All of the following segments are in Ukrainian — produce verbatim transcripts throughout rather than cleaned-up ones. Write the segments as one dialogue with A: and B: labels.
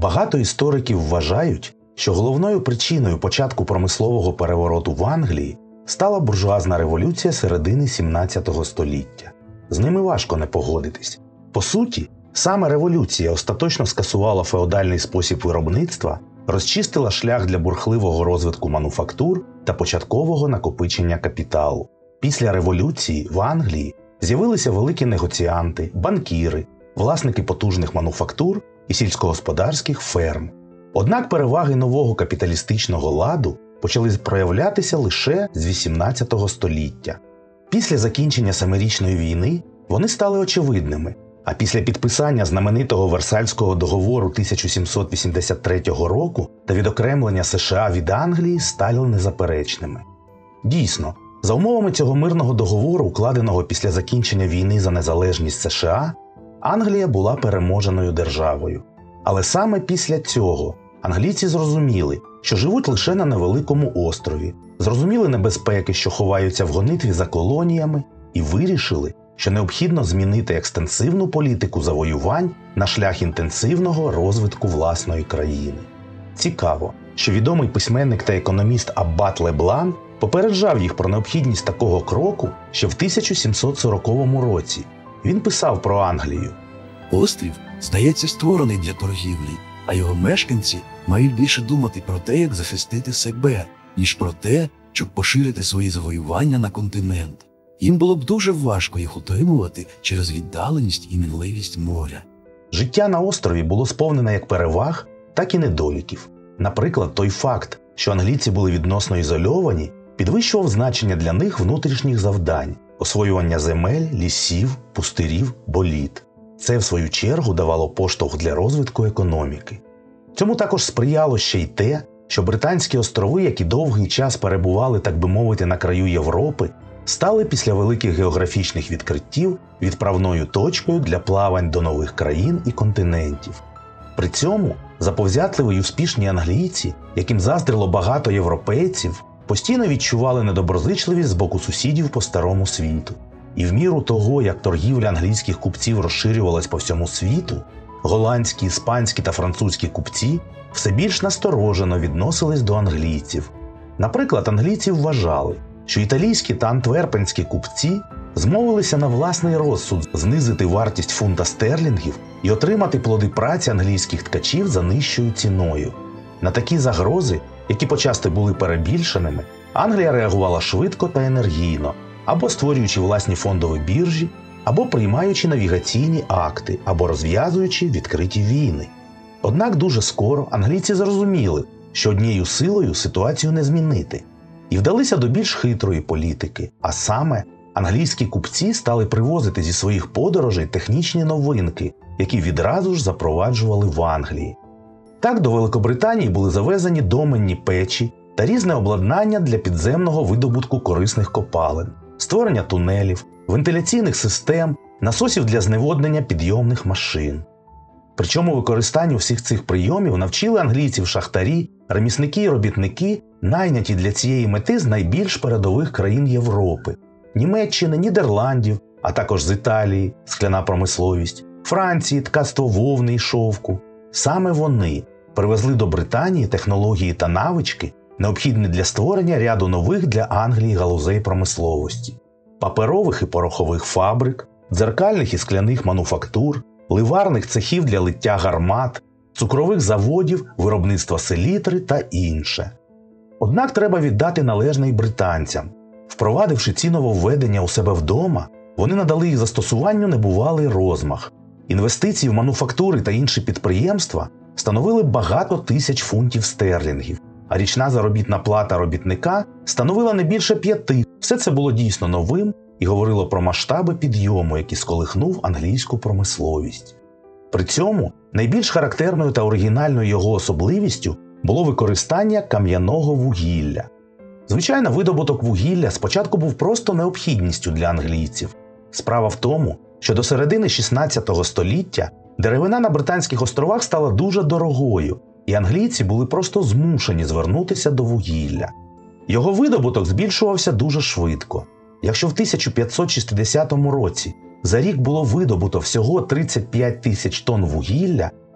A: Багато істориків вважають, що головною причиною початку промислового перевороту в Англії стала буржуазна революція середини сімнадцятого століття. З ними важко не погодитись. По суті, саме революція остаточно скасувала феодальний спосіб виробництва, розчистила шлях для бурхливого розвитку мануфактур та початкового накопичення капіталу. Після революції в Англії з'явилися великі негоціанти, банкіри, власники потужних мануфактур і сільськогосподарських ферм. Однак переваги нового капіталістичного ладу почали проявлятися лише з вісімнадцятого століття. Після закінчення Семирічної війни вони стали очевидними, а після підписання знаменитого Версальського договору тисяча сімсот вісімдесят третього року та відокремлення США від Англії стали незаперечними. Дійсно, за умовами цього мирного договору, укладеного після закінчення війни за незалежність США, Англія була переможеною державою. Але саме після цього англійці зрозуміли, що живуть лише на невеликому острові, зрозуміли небезпеки, що ховаються в гонитві за колоніями, і вирішили, що необхідно змінити екстенсивну політику завоювань на шлях інтенсивного розвитку власної країни. Цікаво, що відомий письменник та економіст Аббат Леблан попереджав їх про необхідність такого кроку ще в тисяча сімсот сороковому році. Він писав про Англію.
B: Острів, здається, створений для торгівлі, а його мешканці мають більше думати про те, як захистити себе, ніж про те, щоб поширити свої завоювання на континент. Їм було б дуже важко їх утримувати через віддаленість і мінливість моря.
A: Життя на острові було сповнене як переваг, так і недоліків. Наприклад, той факт, що англійці були відносно ізольовані, підвищував значення для них внутрішніх завдань – освоювання земель, лісів, пустирів, боліт. Це, в свою чергу, давало поштовх для розвитку економіки. Цьому також сприяло ще й те, що Британські острови, які довгий час перебували, так би мовити, на краю Європи, стали після великих географічних відкриттів відправною точкою для плавань до нових країн і континентів. При цьому заповзятливі й успішні англійці, яким заздрило багато європейців, постійно відчували недоброзичливість з боку сусідів по Старому світу. І в міру того, як торгівля англійських купців розширювалась по всьому світу, голландські, іспанські та французькі купці все більш насторожено відносились до англійців. Наприклад, англійці вважали, що італійські та антверпенські купці змовилися на власний розсуд знизити вартість фунта стерлінгів і отримати плоди праці англійських ткачів за нижчою ціною. На такі загрози, які почасти були перебільшеними, Англія реагувала швидко та енергійно, або створюючи власні фондові біржі, або приймаючи навігаційні акти, або розв'язуючи відкриті війни. Однак дуже скоро англійці зрозуміли, що однією силою ситуацію не змінити, і вдалися до більш хитрої політики, а саме англійські купці стали привозити зі своїх подорожей технічні новинки, які відразу ж запроваджували в Англії. Так до Великобританії були завезені доменні печі та різне обладнання для підземного видобутку корисних копалин, створення тунелів, вентиляційних систем, насосів для зневоднення підйомних машин. Причому використанню всіх цих прийомів навчили англійців шахтарі, ремісники і робітники, найняті для цієї мети з найбільш передових країн Європи – Німеччини, Нідерландів, а також з Італії – скляна промисловість, Франції – ткацтво вовни і шовку. Саме вони привезли до Британії технології та навички, необхідні для створення ряду нових для Англії галузей промисловості – паперових і порохових фабрик, дзеркальних і скляних мануфактур, ливарних цехів для лиття гармат, цукрових заводів, виробництва селітри та інше. Однак треба віддати належне й британцям. Впровадивши ці нововведення у себе вдома, вони надали їх застосуванню небувалий розмах. Інвестиції в мануфактури та інші підприємства становили багато тисяч фунтів стерлінгів, а річна заробітна плата робітника становила не більше п'яти. Все це було дійсно новим і говорило про масштаби підйому, який сколихнув англійську промисловість. При цьому найбільш характерною та оригінальною його особливістю було використання кам'яного вугілля. Звичайно, видобуток вугілля спочатку був просто необхідністю для англійців. Справа в тому, що до середини шістнадцятого століття деревина на Британських островах стала дуже дорогою, і англійці були просто змушені звернутися до вугілля. Його видобуток збільшувався дуже швидко. Якщо в тисяча п'ятсот шістдесятому році за рік було видобуто всього тридцять п'ять тисяч тонн вугілля,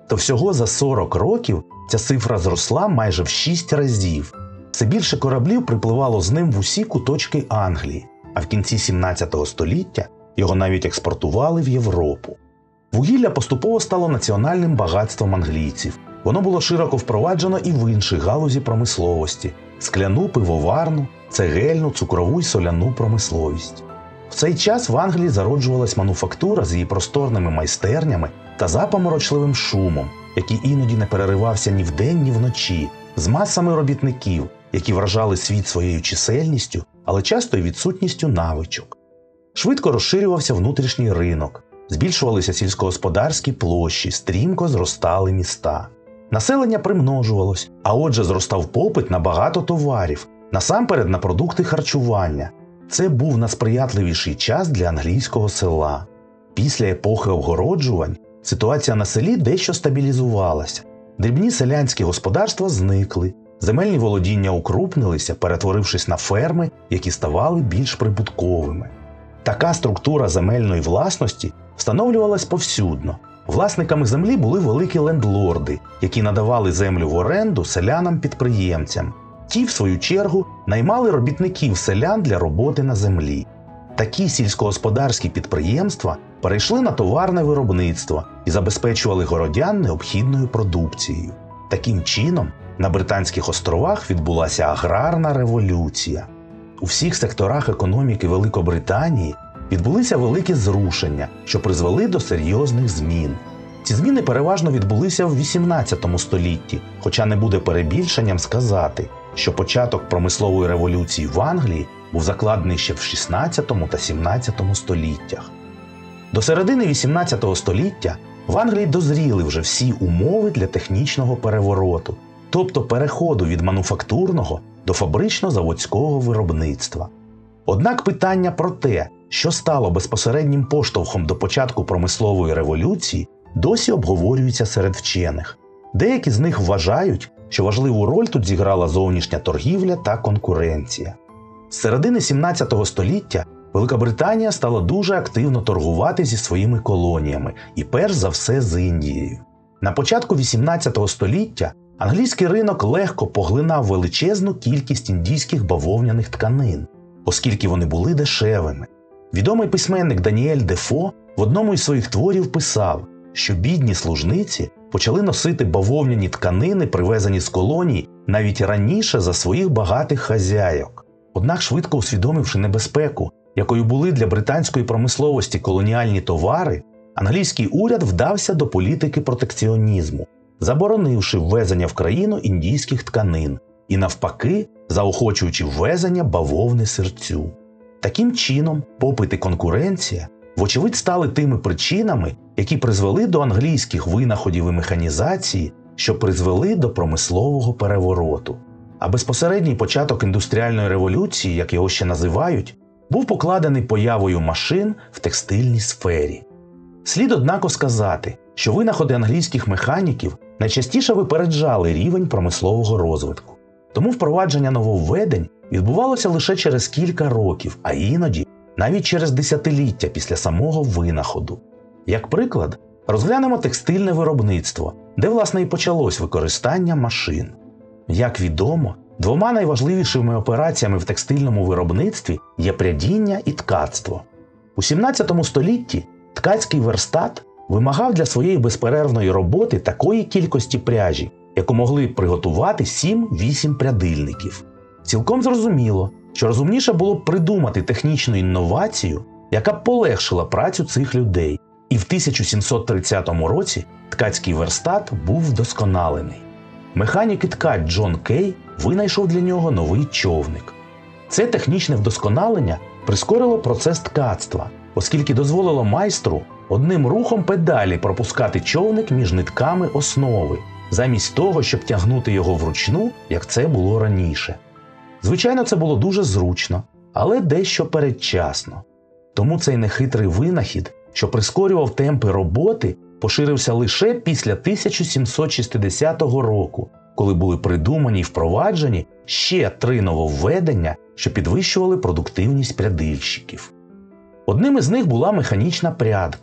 A: то всього за сорок років ця цифра зросла майже в шість разів. Все більше кораблів припливало з ним в усі куточки Англії, а в кінці сімнадцятого століття його навіть експортували в Європу. Вугілля поступово стало національним багатством англійців. Воно було широко впроваджено і в інші галузі промисловості – скляну, пивоварну, цегельну, цукрову й соляну промисловість. В цей час в Англії зароджувалась мануфактура з її просторними майстернями та запаморочливим шумом, який іноді не переривався ні вдень, ні вночі, з масами робітників, які вражали світ своєю чисельністю, але часто й відсутністю навичок. Швидко розширювався внутрішній ринок, збільшувалися сільськогосподарські площі, стрімко зростали міста. Населення примножувалось, а отже зростав попит на багато товарів, насамперед на продукти харчування. Це був найсприятливіший час для англійського села. Після епохи обгороджувань ситуація на селі дещо стабілізувалася. Дрібні селянські господарства зникли, земельні володіння укрупнилися, перетворившись на ферми, які ставали більш прибутковими. Така структура земельної власності встановлювалась повсюдно. Власниками землі були великі лендлорди, які надавали землю в оренду селянам-підприємцям. Ті, в свою чергу, наймали робітників селян для роботи на землі. Такі сільськогосподарські підприємства перейшли на товарне виробництво і забезпечували городян необхідною продукцією. Таким чином, на Британських островах відбулася аграрна революція. У всіх секторах економіки Великобританії відбулися великі зрушення, що призвели до серйозних змін. Ці зміни переважно відбулися в вісімнадцятому столітті, хоча не буде перебільшенням сказати, що початок промислової революції в Англії був закладений ще в шістнадцятому та сімнадцятому століттях. До середини вісімнадцятого століття в Англії дозріли вже всі умови для технічного перевороту, тобто переходу від мануфактурного до фабрично-заводського виробництва. Однак питання про те, що стало безпосереднім поштовхом до початку промислової революції, досі обговорюється серед вчених. Деякі з них вважають, що важливу роль тут зіграла зовнішня торгівля та конкуренція. З середини сімнадцятого століття Великобританія стала дуже активно торгувати зі своїми колоніями і перш за все з Індією. На початку вісімнадцятого століття англійський ринок легко поглинав величезну кількість індійських бавовняних тканин, оскільки вони були дешевими. Відомий письменник Даніель Дефо в одному із своїх творів писав, що бідні служниці почали носити бавовняні тканини, привезені з колоній, навіть раніше за своїх багатих хазяйок. Однак, швидко усвідомивши небезпеку, якою були для британської промисловості колоніальні товари, англійський уряд вдався до політики протекціонізму, заборонивши ввезення в країну індійських тканин і, навпаки, заохочуючи ввезення бавовни сирцю. Таким чином, попит і конкуренція, вочевидь, стали тими причинами, які призвели до англійських винаходів і механізації, що призвели до промислового перевороту. А безпосередній початок індустріальної революції, як його ще називають, був покладений появою машин в текстильній сфері. Слід, однако, сказати, що винаходи англійських механіків найчастіше випереджали рівень промислового розвитку. Тому впровадження нововведень відбувалося лише через кілька років, а іноді навіть через десятиліття після самого винаходу. Як приклад, розглянемо текстильне виробництво, де, власне, і почалось використання машин. Як відомо, двома найважливішими операціями в текстильному виробництві є прядіння і ткацтво. У сімнадцятому столітті ткацький верстат вимагав для своєї безперервної роботи такої кількості пряжі, яку могли приготувати сім-вісім прядильників. Цілком зрозуміло, що розумніше було б придумати технічну інновацію, яка б полегшила працю цих людей. І в тисяча сімсот тридцятому році ткацький верстат був вдосконалений. Механік і ткач Джон Кей винайшов для нього новий човник. Це технічне вдосконалення прискорило процес ткацтва, оскільки дозволило майстру одним рухом педалі пропускати човник між нитками основи, замість того, щоб тягнути його вручну, як це було раніше. Звичайно, це було дуже зручно, але дещо передчасно. Тому цей нехитрий винахід, що прискорював темпи роботи, поширився лише після тисяча сімсот шістдесятого року, коли були придумані й впроваджені ще три нововведення, що підвищували продуктивність прядильщиків. Одним із них була механічна прядка.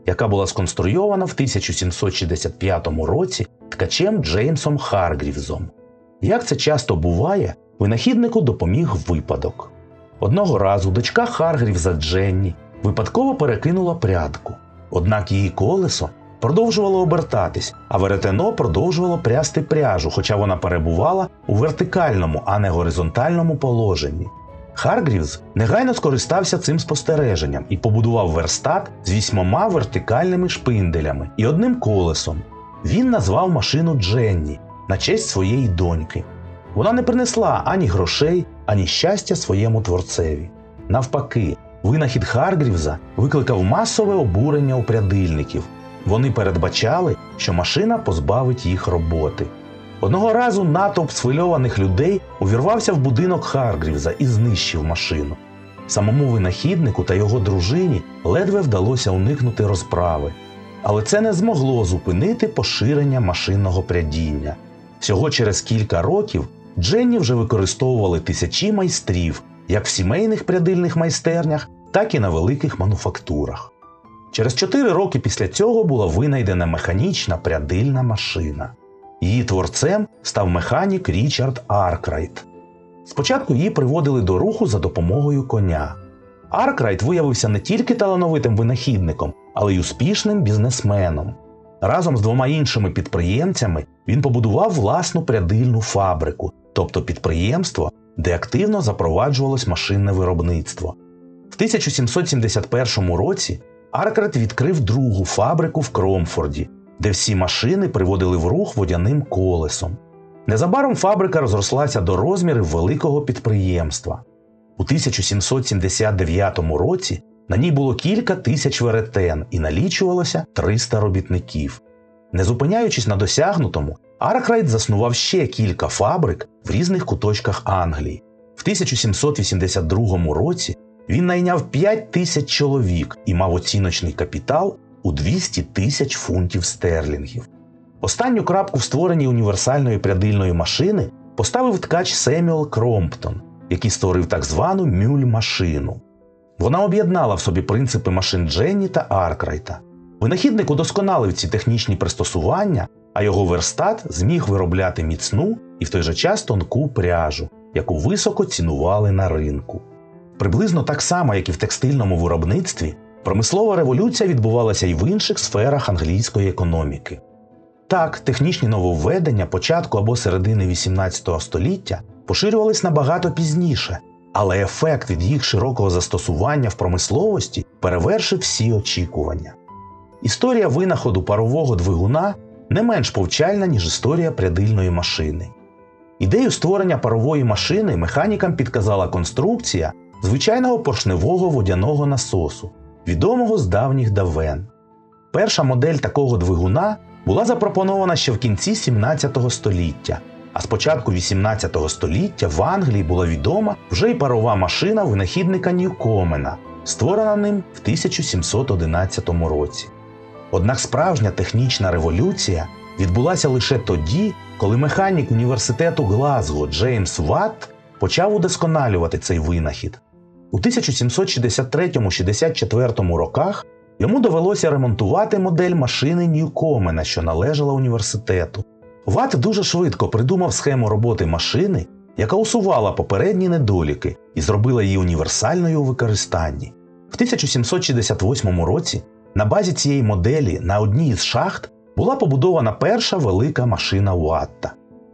A: яка була сконструйована в тисяча сімсот шістдесят п'ятому році ткачем Джеймсом Харгрівзом. Як це часто буває, винахіднику допоміг випадок. Одного разу дочка Харгрівза Дженні випадково перекинула прядку. Однак її колесо продовжувало обертатись, а веретено продовжувало прясти пряжу, хоча вона перебувала у вертикальному, а не горизонтальному положенні. Харгрівз негайно скористався цим спостереженням і побудував верстат з вісьмома вертикальними шпинделями і одним колесом. Він назвав машину Дженні на честь своєї доньки. Вона не принесла ані грошей, ані щастя своєму творцеві. Навпаки, винахід Харгрівза викликав масове обурення у прядильників. Вони передбачали, що машина позбавить їх роботи. Одного разу натовп схвильованих людей увірвався в будинок Харгрівза і знищив машину. Самому винахіднику та його дружині ледве вдалося уникнути розправи. Але це не змогло зупинити поширення машинного прядіння. Всього через кілька років Дженні вже використовували тисячі майстрів, як в сімейних прядильних майстернях, так і на великих мануфактурах. Через чотири роки після цього була винайдена механічна прядильна машина. Її творцем став механік Річард Аркрайт. Спочатку її приводили до руху за допомогою коня. Аркрайт виявився не тільки талановитим винахідником, але й успішним бізнесменом. Разом з двома іншими підприємцями він побудував власну прядильну фабрику, тобто підприємство, де активно запроваджувалось машинне виробництво. В тисяча сімсот сімдесят першому році Аркрайт відкрив другу фабрику в Кромфорді, де всі машини приводили в рух водяним колесом. Незабаром фабрика розрослася до розмірів великого підприємства. У тисяча сімсот сімдесят дев'ятому році на ній було кілька тисяч веретен і налічувалося триста робітників. Не зупиняючись на досягнутому, Аркрайт заснував ще кілька фабрик в різних куточках Англії. В тисяча сімсот вісімдесят другому році він найняв п'ять тисяч чоловік і мав оціночний капітал у двісті тисяч фунтів стерлінгів. Останню крапку в створенні універсальної прядильної машини поставив ткач Семюел Кромптон, який створив так звану мюль-машину. Вона об'єднала в собі принципи машин Дженні та Аркрайта. Винахідник удосконалив ці технічні пристосування, а його верстат зміг виробляти міцну і в той же час тонку пряжу, яку високо цінували на ринку. Приблизно так само, як і в текстильному виробництві, промислова революція відбувалася й в інших сферах англійської економіки. Так, технічні нововведення початку або середини вісімнадцятого століття поширювались набагато пізніше, але ефект від їх широкого застосування в промисловості перевершив всі очікування. Історія винаходу парового двигуна не менш повчальна, ніж історія прядильної машини. Ідею створення парової машини механікам підказала конструкція звичайного поршневого водяного насосу, відомого з давніх давен. Перша модель такого двигуна була запропонована ще в кінці сімнадцятого століття, а з початку вісімнадцятого століття в Англії була відома вже й парова машина винахідника Ньюкомена, створена ним в тисяча сімсот одинадцятому році. Однак справжня технічна революція відбулася лише тоді, коли механік університету Глазго Джеймс Ватт почав удосконалювати цей винахід. У тисяча сімсот шістдесят третьому — шістдесят четвертому роках йому довелося ремонтувати модель машини Ньюкомена, що належала університету. Ватт дуже швидко придумав схему роботи машини, яка усувала попередні недоліки і зробила її універсальною у використанні. В тисяча сімсот шістдесят восьмому році на базі цієї моделі на одній із шахт була побудована перша велика машина Ватта.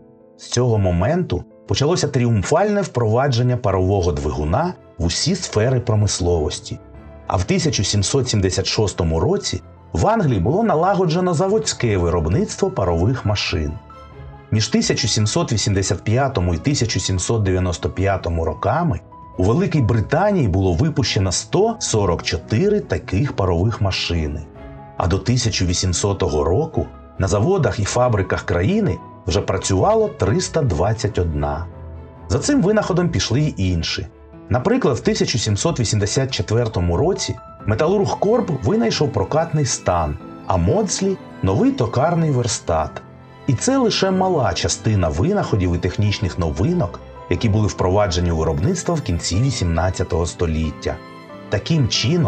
A: З цього моменту почалося тріумфальне впровадження парового двигуна в усі сфери промисловості. А в тисяча сімсот сімдесят шостому році в Англії було налагоджено заводське виробництво парових машин. Між тисяча сімсот вісімдесят п'ятим і тисяча сімсот дев'яносто п'ятим роками у Великій Британії було випущено сто сорок чотири таких парових машини. А до тисяча вісімсотого року на заводах і фабриках країни вже працювало триста двадцять один. За цим винаходом пішли й інші. Наприклад, в тисяча сімсот вісімдесят четвертому році металург Корб винайшов прокатний стан, а Модслі – новий токарний верстат. І це лише мала частина винаходів і технічних новинок, які були впроваджені у виробництво в кінці вісімнадцятого століття. Таким чином,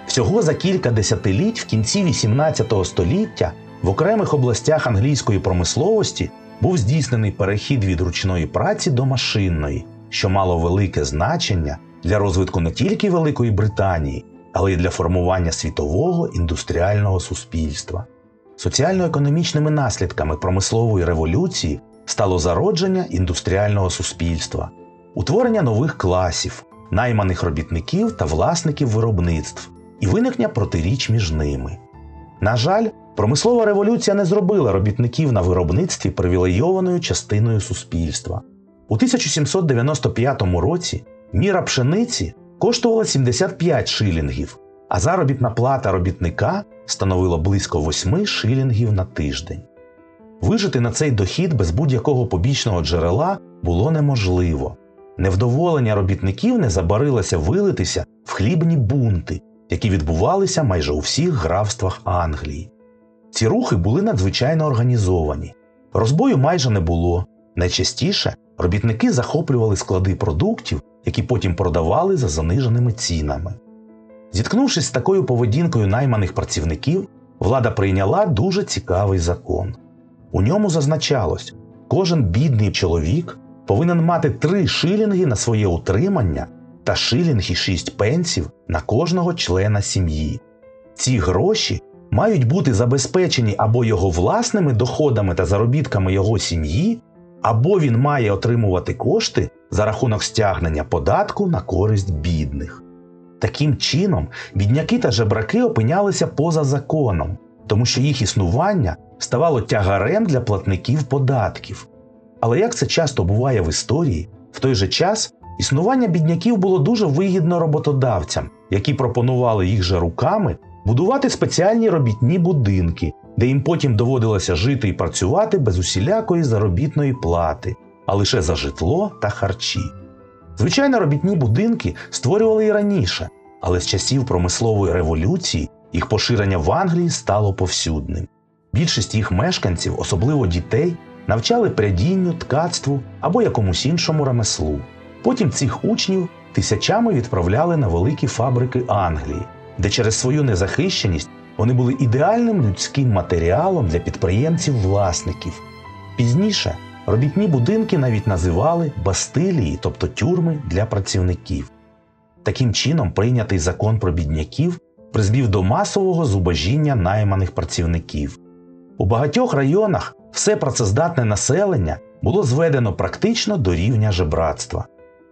A: Всього за кілька десятиліть в кінці вісімнадцятого століття в окремих областях англійської промисловості був здійснений перехід від ручної праці до машинної, що мало велике значення для розвитку не тільки Великої Британії, але й для формування світового індустріального суспільства. Соціально-економічними наслідками промислової революції стало зародження індустріального суспільства, утворення нових класів, найманих робітників та власників виробництв і виникнення протиріч між ними. На жаль, промислова революція не зробила робітників на виробництві привілейованою частиною суспільства. У тисяча сімсот дев'яносто п'ятому році міра пшениці коштувала сімдесят п'ять шилінгів, а заробітна плата робітника становила близько восьми шилінгів на тиждень. Вижити на цей дохід без будь-якого побічного джерела було неможливо. Невдоволення робітників не забарилося вилитися в хлібні бунти, які відбувалися майже у всіх графствах Англії. Ці рухи були надзвичайно організовані. Розбою майже не було. Найчастіше робітники захоплювали склади продуктів, які потім продавали за заниженими цінами. Зіткнувшись з такою поведінкою найманих працівників, влада прийняла дуже цікавий закон. У ньому зазначалось, кожен бідний чоловік повинен мати три шилінги на своє утримання та шилінг і шість пенсів на кожного члена сім'ї. Ці гроші мають бути забезпечені або його власними доходами та заробітками його сім'ї, або він має отримувати кошти за рахунок стягнення податку на користь бідних. Таким чином, бідняки та жебраки опинялися поза законом, тому що їх існування ставало тягарем для платників податків. Але як це часто буває в історії, в той же час існування бідняків було дуже вигідно роботодавцям, які пропонували їх же руками будувати спеціальні робітні будинки, де їм потім доводилося жити і працювати без усілякої заробітної плати, а лише за житло та харчі. Звичайно, робітні будинки створювали і раніше, але з часів промислової революції їх поширення в Англії стало повсюдним. Більшість їх мешканців, особливо дітей, навчали прядінню, ткацтву або якомусь іншому ремеслу. Потім цих учнів тисячами відправляли на великі фабрики Англії, де через свою незахищеність вони були ідеальним людським матеріалом для підприємців-власників. Пізніше робітні будинки навіть називали бастилії, тобто тюрми для працівників. Таким чином, прийнятий закон про бідняків призвів до масового зубожіння найманих працівників. У багатьох районах все працездатне населення було зведено практично до рівня жебрацтва.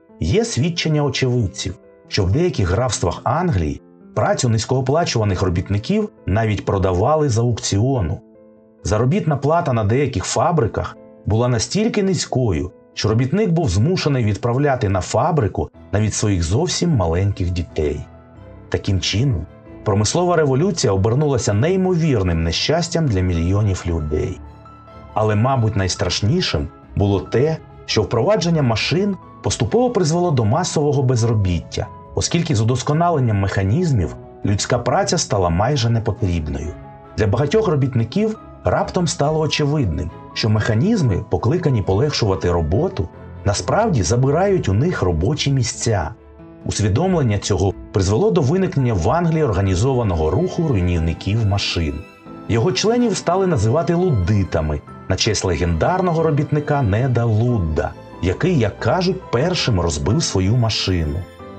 A: Є свідчення очевидців, що в деяких графствах Англії працю низькооплачуваних робітників навіть продавали з аукціону. Заробітна плата на деяких фабриках була настільки низькою, що робітник був змушений відправляти на фабрику навіть своїх зовсім маленьких дітей. Таким чином, промислова революція обернулася неймовірним нещастям для мільйонів людей. Але, мабуть, найстрашнішим було те, що впровадження машин поступово призвело до масового безробіття, оскільки з удосконаленням механізмів людська праця стала майже непотрібною. Для багатьох робітників раптом стало очевидним, що механізми, покликані полегшувати роботу, насправді забирають у них робочі місця. Усвідомлення цього призвело до виникнення в Англії організованого руху руйнівників машин. Його членів стали називати луддитами на честь легендарного робітника Неда Лудда, який, як кажуть, першим розбив свою машину.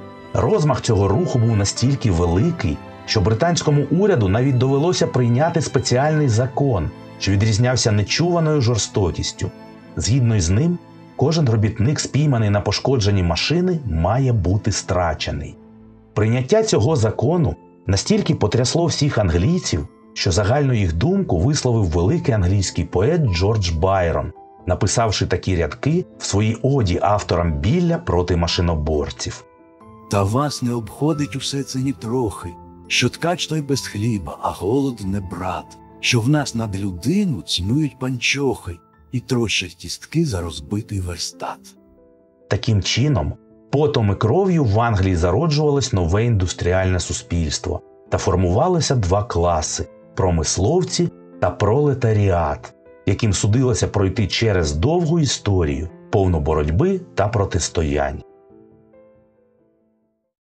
A: Розмах цього руху був настільки великий, що британському уряду навіть довелося прийняти спеціальний закон, що відрізнявся нечуваною жорстокістю. Згідно із ним, кожен робітник, спійманий на пошкодженні машини, має бути страчений. Прийняття цього закону настільки потрясло всіх англійців, що загальну їх думку висловив великий англійський поет Джордж Байрон, написавши такі рядки в своїй оді авторам Білля проти машиноборців.
B: Та вас не обходить усе це ні трохи, що ткач той без хліба, а голод не брат, що в нас над людину цінують панчохи і трощать кістки за розбитий верстат.
A: Таким чином, потом і кров'ю в Англії зароджувалось нове індустріальне суспільство та формувалися два класи – промисловці та пролетаріат, яким судилося пройти через довгу історію, повну боротьби та протистоянь.